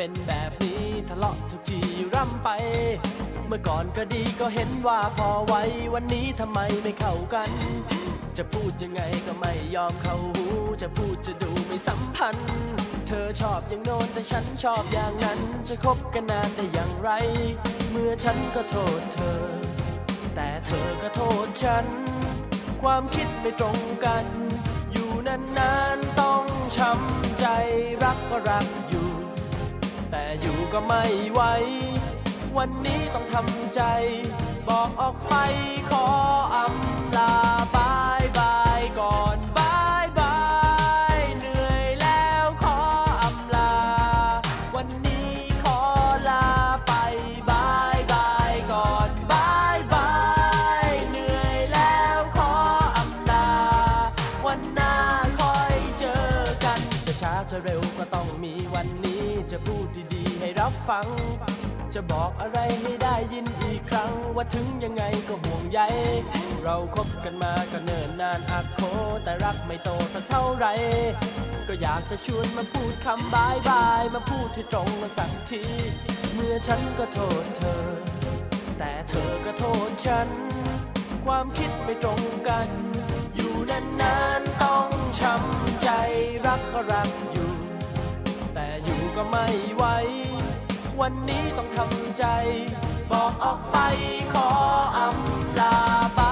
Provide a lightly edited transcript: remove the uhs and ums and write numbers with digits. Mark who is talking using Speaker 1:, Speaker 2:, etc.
Speaker 1: เป็นแบบนี้ทะเลาะทุกทีร่ำไปเมื่อก่อนก็ดีก็เห็นว่าพอไว้วันนี้ทำไมไม่เข้ากันจะพูดยังไงก็ไม่ยอมเข้าหูจะพูดจะดูไม่สัมพันธ์เธอชอบอย่างโน้นแต่ฉันชอบอย่างนั้นจะคบกันนานได้อย่างไรเมื่อฉันก็โทษเธอแต่เธอก็โทษฉันความคิดไม่ตรงกันอยู่นานๆต้องช้ำใจรักก็รักอยู่แต่อยู่ก็ไม่ไหววันนี้ต้องทำใจบอกออกไปขออำลาบายบายก่อนบายบายเหนื่อยแล้วขออำลาวันนี้ขอลาไปบายบายก่อนบายบายเหนื่อยแล้วขออำลาวันหน้าค่อยเจอกันจะช้าจะเร็วก็ต้องมีวันนี้จะพูดดีๆให้รับฟังจะบอกอะไรให้ได้ยินอีกครั้งว่าถึงยังไงก็ห่วงใยเราคบกันมาก็เนิ่นนานอักโคแต่รักไม่โตสักเท่าไรก็อยากจะชวนมาพูดคำบายบายมาพูดให้ตรงกันสักทีเมื่อฉันก็โทษเธอแต่เธอก็โทษฉันความคิดไม่ตรงกันอยู่นานๆต้องช้ำใจรักก็รักอยู่แต่อยู่ก็ไม่ไหววันนี้ต้องทำใจบอกออกไปขออำลาไป